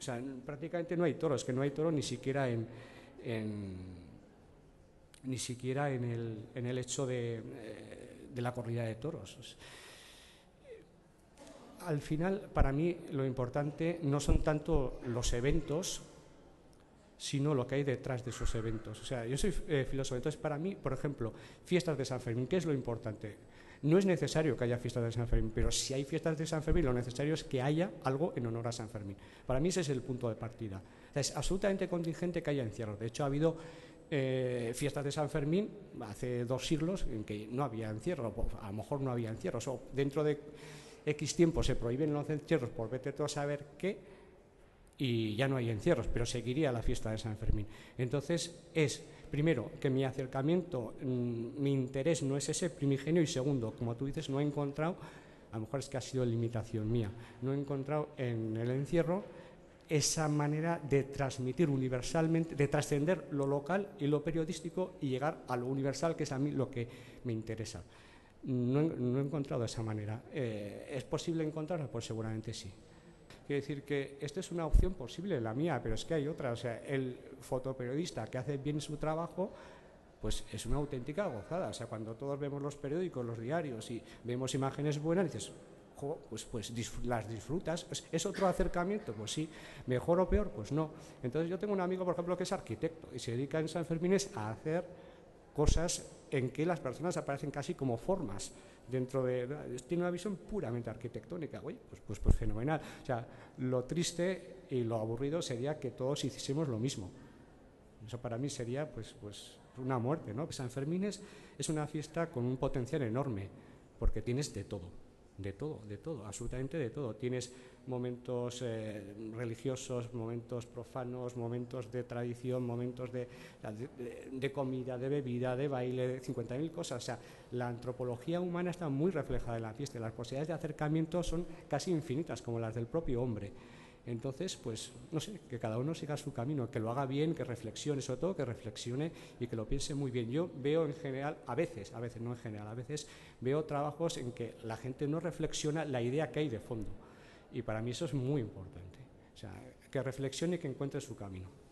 sea, prácticamente no hay toros, que no hay toro ni siquiera ni siquiera en el hecho de la corrida de toros. Al final, para mí, lo importante no son tanto los eventos, sino lo que hay detrás de esos eventos. O sea, yo soy filósofo, entonces para mí, por ejemplo, fiestas de San Fermín, ¿qué es lo importante? No es necesario que haya fiestas de San Fermín, pero si hay fiestas de San Fermín, lo necesario es que haya algo en honor a San Fermín. Para mí ese es el punto de partida. O sea, es absolutamente contingente que haya encierros. De hecho, ha habido fiestas de San Fermín hace 2 siglos en que no había encierro, a lo mejor no había encierros, o dentro de X tiempo se prohíben los encierros por vete tú a saber qué, y ya no hay encierros, pero seguiría la fiesta de San Fermín. Entonces es, primero, que mi acercamiento, mi interés no es ese primigenio, y segundo, como tú dices, no he encontrado, a lo mejor es que ha sido limitación mía, no he encontrado en el encierro esa manera de transmitir universalmente, de trascender lo local y lo periodístico y llegar a lo universal, que es a mí lo que me interesa. No he encontrado esa manera. ¿Es posible encontrarla? Pues seguramente sí. Quiero decir que esta es una opción posible, la mía, pero es que hay otra. O sea, el fotoperiodista que hace bien su trabajo, pues es una auténtica gozada. O sea, cuando todos vemos los periódicos, los diarios y vemos imágenes buenas, dices, jo, pues las disfrutas. ¿Es otro acercamiento? Pues sí. ¿Mejor o peor? Pues no. Entonces yo tengo un amigo, por ejemplo, que es arquitecto y se dedica en San Fermines a hacer cosas en que las personas aparecen casi como formas dentro tiene una visión puramente arquitectónica. Oye, pues fenomenal. O sea, lo triste y lo aburrido sería que todos hiciésemos lo mismo. Eso para mí sería pues una muerte, ¿no? San Fermín es una fiesta con un potencial enorme, porque tienes de todo, absolutamente de todo. Tienes momentos religiosos, momentos profanos, momentos de tradición, momentos de comida, de bebida, de baile, de 50.000 cosas. O sea, la antropología humana está muy reflejada en la fiesta y las posibilidades de acercamiento son casi infinitas, como las del propio hombre. Entonces, pues, no sé, que cada uno siga su camino, que lo haga bien, que reflexione, sobre todo que reflexione y que lo piense muy bien. Yo veo en general, a veces, no en general, a veces veo trabajos en que la gente no reflexiona la idea que hay de fondo. Y para mí eso es muy importante. O sea, que reflexione y que encuentre su camino.